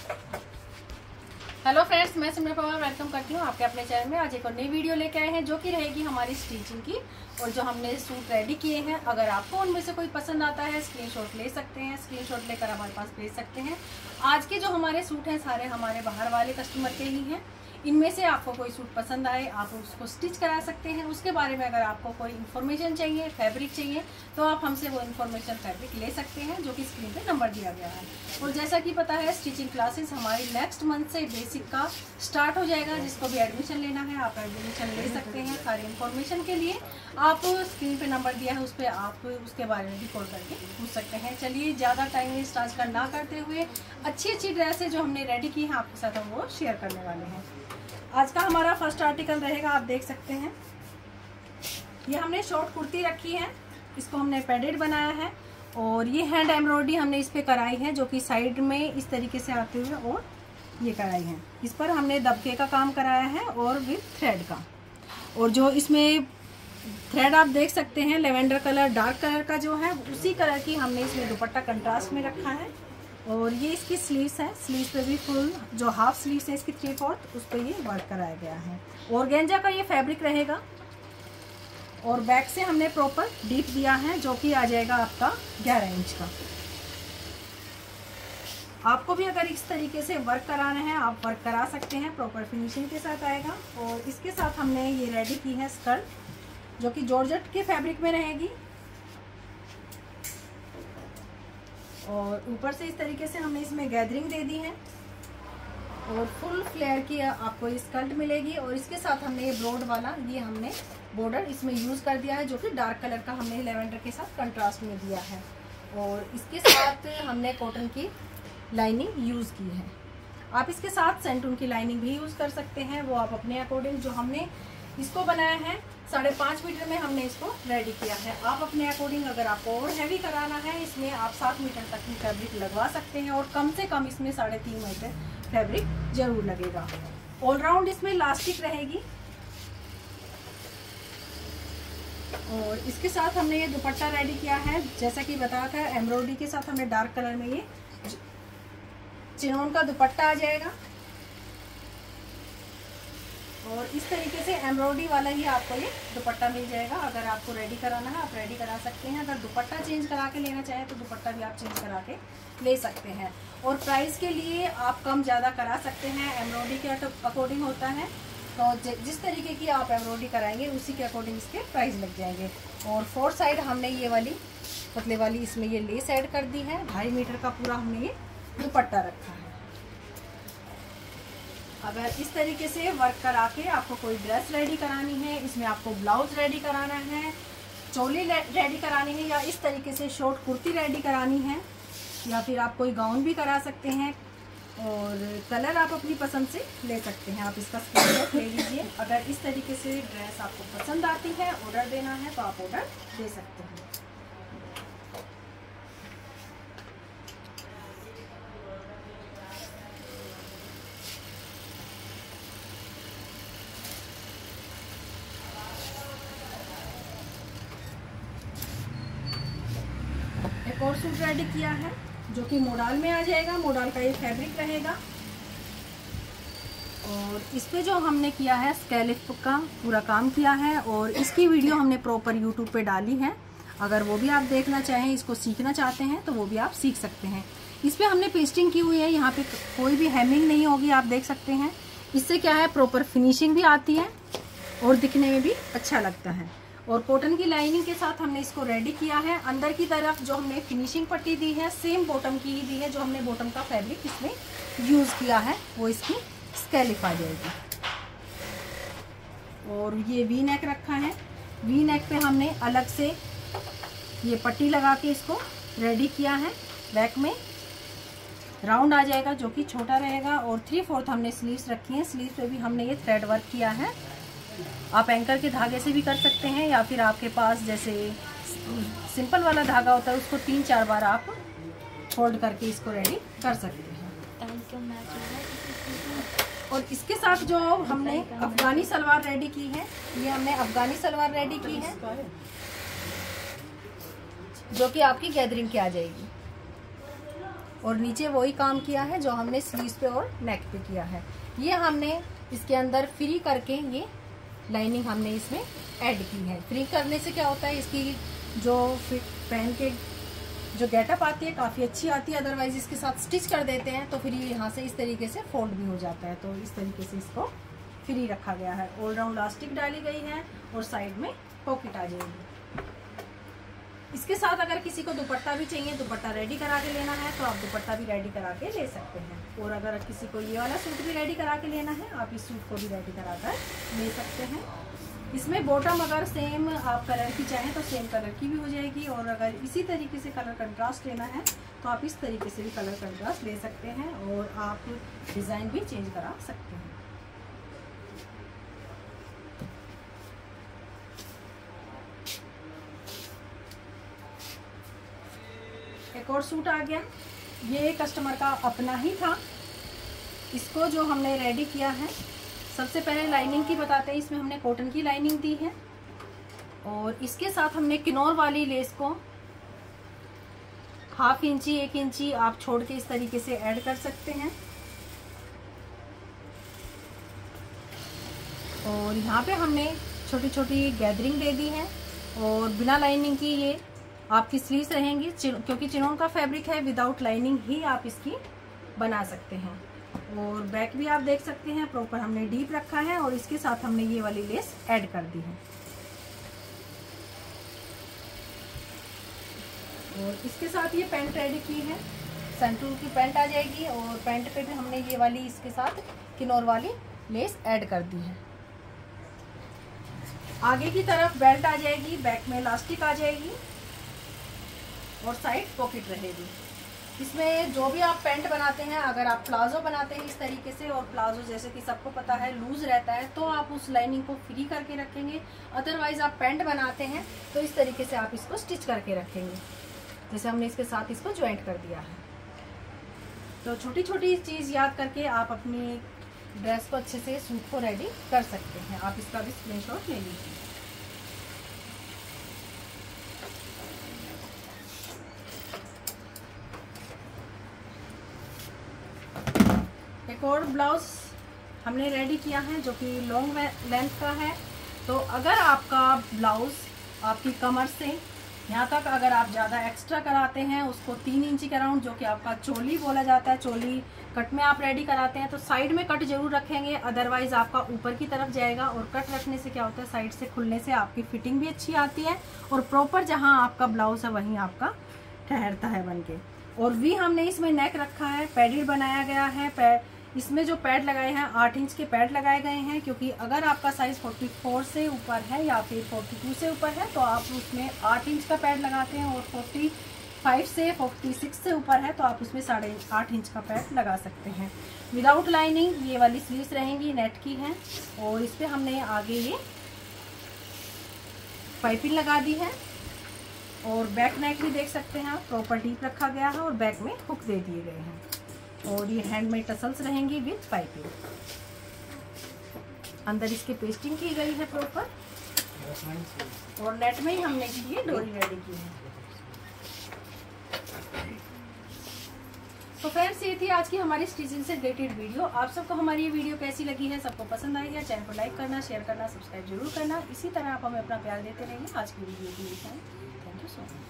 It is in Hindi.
हेलो फ्रेंड्स, मैं सिमरन पवार वेलकम करती हूँ आपके अपने चैनल में। आज एक और नई वीडियो लेके आए हैं जो कि रहेगी हमारी स्टिचिंग की। और जो हमने सूट रेडी किए हैं, अगर आपको उनमें से कोई पसंद आता है स्क्रीनशॉट ले सकते हैं, स्क्रीनशॉट लेकर हमारे पास भेज सकते हैं। आज के जो हमारे सूट हैं सारे हमारे बाहर वाले कस्टमर के ही हैं। इनमें से आपको कोई सूट पसंद आए आप उसको स्टिच करा सकते हैं। उसके बारे में अगर आपको कोई इन्फॉर्मेशन चाहिए, फैब्रिक चाहिए, तो आप हमसे वो इन्फॉर्मेशन फैब्रिक ले सकते हैं जो कि स्क्रीन पे नंबर दिया गया है। और जैसा कि पता है, स्टिचिंग क्लासेस हमारी नेक्स्ट मंथ से बेसिक का स्टार्ट हो जाएगा। जिसको भी एडमिशन लेना है आप एडमिशन ले सकते हैं। सारी इन्फॉर्मेशन के लिए आप स्क्रीन पे नंबर दिया है, उस पर आप उसके बारे में भी कॉल करके पूछ सकते हैं। चलिए ज़्यादा टाइम वेस्ट आज का ना करते हुए अच्छी ड्रेसें जो हमने रेडी की हैं आपके साथ हम वो शेयर करने वाले हैं। आज का हमारा फर्स्ट आर्टिकल रहेगा, आप देख सकते हैं ये हमने शॉर्ट कुर्ती रखी है, इसको हमने पैडेड बनाया है। और ये हैंड एम्ब्रॉयडरी हमने इस पे कराई है जो कि साइड में इस तरीके से आते हुए और ये कराई है। इस पर हमने दबके का काम कराया है और विद थ्रेड का। और जो इसमें थ्रेड आप देख सकते हैं लेवेंडर कलर, डार्क कलर का जो है उसी कलर की हमने इसमें दुपट्टा कंट्रास्ट में रखा है। और ये इसकी स्लीव्स है, स्लीव्स पे भी फुल जो हाफ स्लीव्स है इसकी 3/4 उस पर ये वर्क कराया गया है। ऑर्गेन्जा का ये फैब्रिक रहेगा। और बैक से हमने प्रॉपर डीप दिया है जो कि आ जाएगा आपका 11 इंच का। आपको भी अगर इस तरीके से वर्क कराना है आप वर्क करा सकते हैं, प्रॉपर फिनिशिंग के साथ आएगा। और इसके साथ हमने ये रेडी की है स्कर्ट जो कि जॉर्जेट के फैब्रिक में रहेगी। और ऊपर से इस तरीके से हमने इसमें गैदरिंग दे दी है और फुल फ्लेयर की आपको ये स्कर्ट मिलेगी। और इसके साथ हमने ये ब्रॉड वाला ये हमने बॉर्डर इसमें यूज़ कर दिया है जो कि डार्क कलर का हमने लेवेंडर के साथ कंट्रास्ट में दिया है। और इसके साथ हमने कॉटन की लाइनिंग यूज़ की है। आप इसके साथ सेंटून की लाइनिंग भी यूज़ कर सकते हैं, वो आप अपने अकॉर्डिंग। जो हमने इसको बनाया है 5.5 मीटर में हमने इसको रेडी किया है। आप अपने अकॉर्डिंग अगर आपको और हैवी कराना है इसमें आप 7 मीटर तक की फैब्रिक लगवा सकते हैं। और कम से कम इसमें 3.5 मीटर फैब्रिक जरूर लगेगा। ऑलराउंड इसमें इलास्टिक रहेगी। और इसके साथ हमने ये दुपट्टा रेडी किया है, जैसा कि बताया था एम्ब्रॉयडरी के साथ हमने डार्क कलर में ये चिनोन का दुपट्टा आ जाएगा। और इस तरीके से एम्ब्रॉयडरी वाला ही आपको ये दुपट्टा मिल जाएगा। अगर आपको रेडी कराना है आप रेडी करा सकते हैं। अगर दुपट्टा चेंज करा के लेना चाहें तो दुपट्टा भी आप चेंज करा के ले सकते हैं। और प्राइस के लिए आप कम ज़्यादा करा सकते हैं, एम्ब्रॉयडरी के अकॉर्डिंग होता है। तो जिस तरीके की आप एम्ब्रॉयडरी कराएंगे उसी के अकॉर्डिंग इसके प्राइस लग जाएंगे। और 4 साइड हमने ये वाली पतले वाली इसमें ये लेस ऐड कर दी है। 2.5 मीटर का पूरा हमने ये दुपट्टा रखा है। अगर इस तरीके से वर्क करा के आपको कोई ड्रेस रेडी करानी है, इसमें आपको ब्लाउज रेडी कराना है, चोली रेडी करानी है, या इस तरीके से शॉर्ट कुर्ती रेडी करानी है, या फिर आप कोई गाउन भी करा सकते हैं। और कलर आप अपनी पसंद से ले सकते हैं। आप इसका स्क्रीनशॉट ले लीजिए। अगर इस तरीके से ड्रेस आपको पसंद आती है, ऑर्डर देना है तो आप ऑर्डर दे सकते हैं। एक और सूट रेडी किया है जो कि मोडाल में आ जाएगा। मोडाल का ये फैब्रिक रहेगा। और इस पे जो हमने किया है स्कैलप का पूरा काम किया है। और इसकी वीडियो हमने प्रॉपर यूट्यूब पे डाली है। अगर वो भी आप देखना चाहें, इसको सीखना चाहते हैं तो वो भी आप सीख सकते हैं। इस पे हमने पेस्टिंग की हुई है, यहाँ पे कोई भी हेमिंग नहीं होगी, आप देख सकते हैं। इससे क्या है, प्रॉपर फिनिशिंग भी आती है और दिखने में भी अच्छा लगता है। और कॉटन की लाइनिंग के साथ हमने इसको रेडी किया है। अंदर की तरफ जो हमने फिनिशिंग पट्टी दी है सेम बॉटम की ही दी है। जो हमने बॉटम का फैब्रिक इसमें यूज़ किया है वो इसकी स्कैलप आ जाएगी। और ये वी नेक रखा है। वी नेक पे हमने अलग से ये पट्टी लगा के इसको रेडी किया है। बैक में राउंड आ जाएगा जो कि छोटा रहेगा। और 3/4 हमने स्लीव्स रखी हैं। स्लीव पे भी हमने ये थ्रेड वर्क किया है। आप एंकर के धागे से भी कर सकते हैं, या फिर आपके पास जैसे सिंपल वाला धागा होता है उसको 3-4 बार आप फोल्ड करके इसको रेडी कर सकते हैं। और इसके साथ जो हमने अफगानी सलवार रेडी की है, ये हमने अफगानी सलवार रेडी की है जो कि आपकी गैदरिंग की आ जाएगी। और नीचे वही काम किया है जो हमने स्लीव्स पे और नेक पे किया है। ये हमने इसके अंदर फ्री करके ये लाइनिंग हमने इसमें ऐड की है। फ्री करने से क्या होता है, इसकी जो फिट पहन के जो गेटअप आती है काफ़ी अच्छी आती है। अदरवाइज इसके साथ स्टिच कर देते हैं तो फिर ये यहाँ से इस तरीके से फोल्ड भी हो जाता है। तो इस तरीके से इसको फ्री रखा गया है। ऑल राउंड इलास्टिक डाली गई है और साइड में पॉकेट आ जाएगी। इसके साथ अगर किसी को दुपट्टा भी चाहिए, दुपट्टा रेडी करा के लेना है तो आप दुपट्टा भी रेडी करा के ले सकते हैं। और अगर किसी को ये वाला सूट भी रेडी करा के लेना है, आप इस सूट को भी रेडी करा कर ले सकते हैं। इसमें बॉटम अगर सेम आप कलर की चाहें तो सेम कलर की भी हो जाएगी। और अगर इसी तरीके से कलर कंट्रास्ट लेना है तो आप इस तरीके से भी कलर कंट्रास्ट ले सकते हैं और आप डिज़ाइन भी चेंज करा सकते हैं। एक और सूट आ गया, ये कस्टमर का अपना ही था। इसको जो हमने रेडी किया है, सबसे पहले लाइनिंग की बताते हैं। इसमें हमने कॉटन की लाइनिंग दी है और इसके साथ हमने किनौर वाली लेस को 1/2 इंची 1 इंची आप छोड़ के इस तरीके से ऐड कर सकते हैं। और यहाँ पे हमने छोटी छोटी गैदरिंग दे दी है और बिना लाइनिंग की ये आपकी स्लीव्स रहेंगी, क्योंकि चिनोन का फैब्रिक है। विदाउट लाइनिंग ही आप इसकी बना सकते हैं। और बैक भी आप देख सकते हैं प्रॉपर हमने डीप रखा है और इसके साथ हमने ये वाली लेस ऐड कर दी है। और इसके साथ ये पैंट रेडी की है, सेंटूर की पैंट आ जाएगी और पैंट पे भी हमने ये वाली इसके साथ किनौर वाली लेस ऐड कर दी है। आगे की तरफ बेल्ट आ जाएगी, बैक में इलास्टिक आ जाएगी और साइड पॉकेट रहेगी। इसमें जो भी आप पैंट बनाते हैं, अगर आप प्लाजो बनाते हैं इस तरीके से, और प्लाजो जैसे कि सबको पता है लूज रहता है, तो आप उस लाइनिंग को फ्री करके रखेंगे। अदरवाइज आप पैंट बनाते हैं तो इस तरीके से आप इसको स्टिच करके रखेंगे, जैसे हमने इसके साथ इसको ज्वाइंट कर दिया है। तो छोटी छोटी चीज़ याद करके आप अपनी ड्रेस को अच्छे से सूट को रेडी कर सकते हैं। आप इसका भी स्क्रीनशॉट ले लीजिए। एक और ब्लाउज हमने रेडी किया है जो कि लॉन्ग लेंथ का है। तो अगर आपका ब्लाउज आपकी कमर से यहाँ तक अगर आप ज़्यादा एक्स्ट्रा कराते हैं, उसको 3 इंची का राउंड, जो कि आपका चोली बोला जाता है, चोली कट में आप रेडी कराते हैं, तो साइड में कट जरूर रखेंगे। अदरवाइज आपका ऊपर की तरफ जाएगा। और कट रखने से क्या होता है, साइड से खुलने से आपकी फिटिंग भी अच्छी आती है और प्रॉपर जहाँ आपका ब्लाउज है वहीं आपका ठहरता है बन के। और वी हमने इसमें नेक रखा है, पैडेड बनाया गया है। इसमें जो पैड लगाए हैं 8 इंच के पैड लगाए गए हैं, क्योंकि अगर आपका साइज 44 से ऊपर है या फिर 42 से ऊपर है तो आप उसमें 8 इंच का पैड लगाते हैं। और 45 से 46 से ऊपर है तो आप उसमें 8.5 इंच का पैड लगा सकते हैं। विदाउट लाइनिंग ये वाली स्लीव्स रहेंगी, नेट की हैं। और इस पर हमने आगे ये पाइपिंग लगा दी है। और बैक नेक भी देख सकते हैं आप, प्रॉपर डीप रखा गया है और बैक में हुक दे दिए गए हैं। और ये हैंडमेड टसल्स रहेंगी विथ पाइपिंग। अंदर इसके पेस्टिंग की गई है प्रॉपर, और नेट में ही हमने ये डोरी रेडी की है। तो फ्रेंड्स, ये थी आज की हमारी स्टिचिंग से रिलेटेड वीडियो। आप सबको हमारी ये वीडियो कैसी लगी है, सबको पसंद आई है? चैनल को लाइक करना, शेयर करना, सब्सक्राइब जरूर करना। इसी तरह आप हमें अपना प्यार देते रहिए। आज की वीडियो के लिए थैंक यू सो मच।